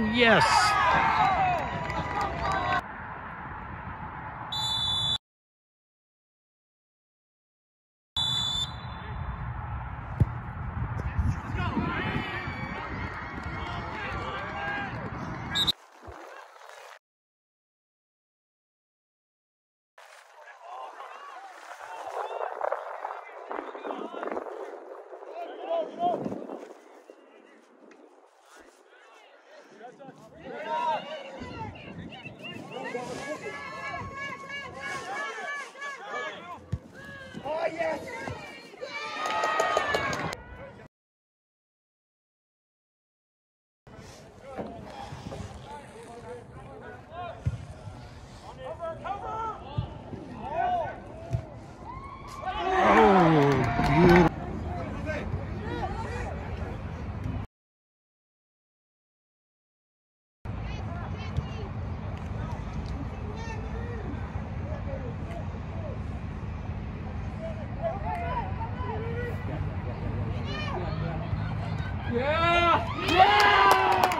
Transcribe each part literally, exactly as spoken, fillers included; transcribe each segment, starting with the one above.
yes. Oh, yes! Yeah! Yeah!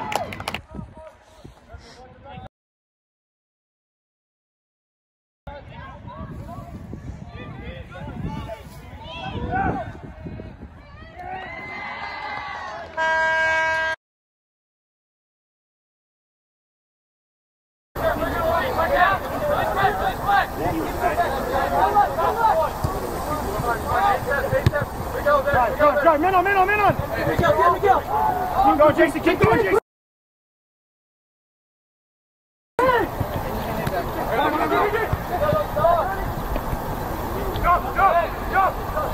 Go, go, man on, man on, man on! Miguel, get Miguel! Keep going, Jason, keep going, Jason! Go, go, go!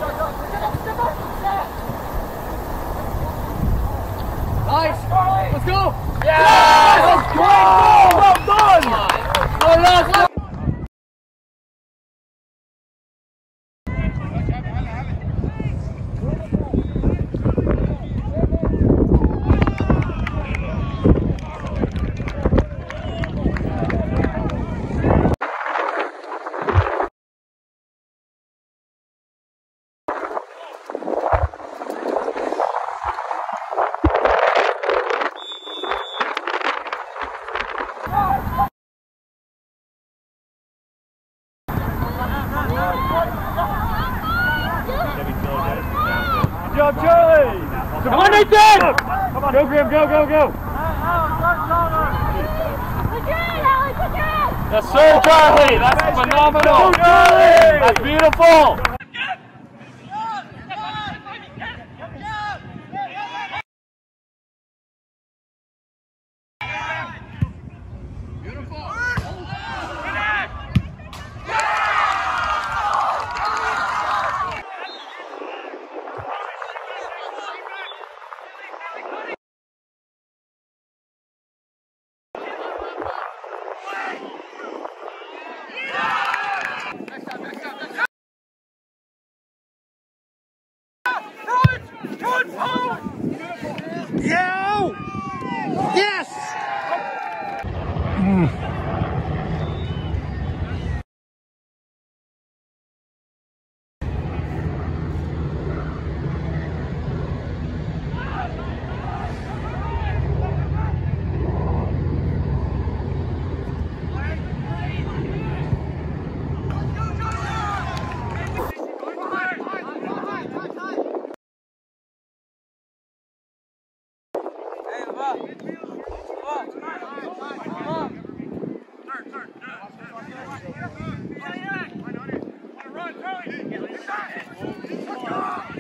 Nice! Let's go! Yeah! Let's go! Well done! Well done! Good job, Charlie! Come on, Nathan! Come on, go, Graham, go, go, go! Yes, sir, Charlie. That's phenomenal. Charlie! That's beautiful. Yeah! Yes! Mm. Run, Charlie! Let's go!